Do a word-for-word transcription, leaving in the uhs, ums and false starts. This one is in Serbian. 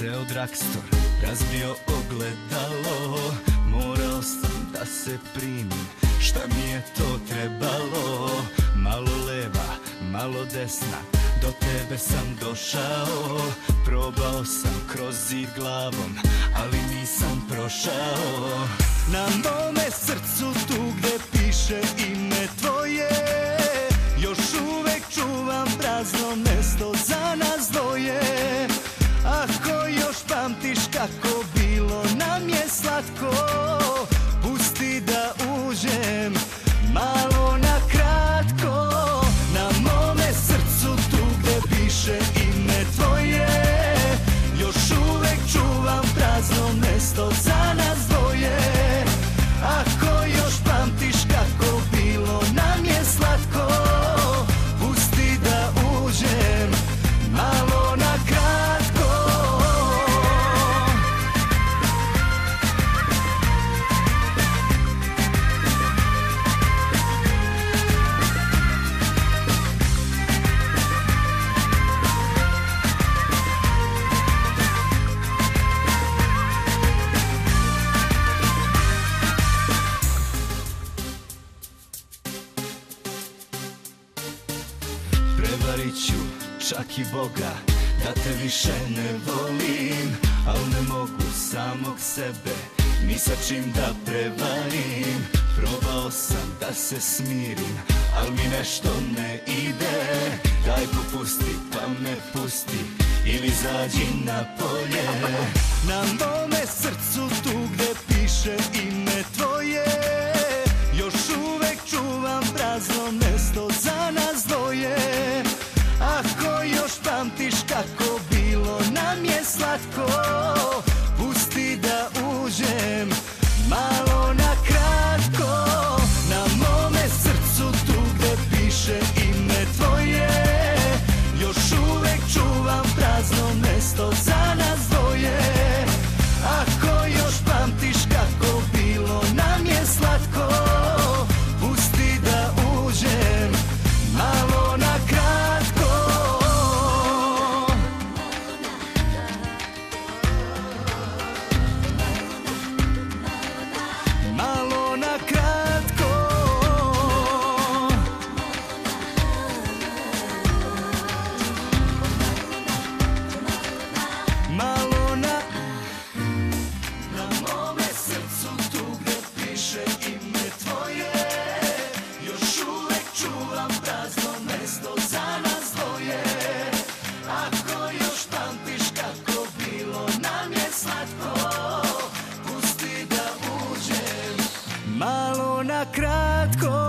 Seo dragstor, razbio ogledalo, morao sam da se primim, šta mi je to trebalo. Malo leva, malo desna, do tebe sam došao. Probao sam kroz zid glavom, ali nisam prošao. Na mome srcu tu gde piše ime tvoje, još uvek čuvam prazno mesto za nas dvoje. Ako još pamtiš kako bilo nam je slatko, pusti da uđem malo na kratko. Na mome srcu tu gde piše ime tvoje, još uvek čuvam prazno mesto za nas dvoje. Ako još pamtiš kako bilo nam je slatko, pusti da uđem malo na kratko. Prevarit ću čak i Boga da te više ne volim, al ne mogu samog sebe ni sa čim da prevarim. Probao sam da se smirim, al mi nešto ne ide. Daj popusti pa me pusti ili zađi na polje. Na mome srcu tu gde piše ime tvoje, još uvek čuvam prazno mesto za nas dvoje. Ako još pamtiš kako bilo nam je slatko, pusti da uđem malo na kratko. Na mome srcu tu gde piše ime tvoje, još uvek čuvam prazno mesto za nas dvoje. Ako još pamtiš kako bilo nam je slatko, pusti da uđem malo na kratko. Malo na kratko. Malo na... Na mome srcu tu gde piše ime tvoje, još uvek čuvam prazno mesto za nas dvoje. Ako još pamtiš kako bilo nam je slatko, pusti da uđem malo na kratko.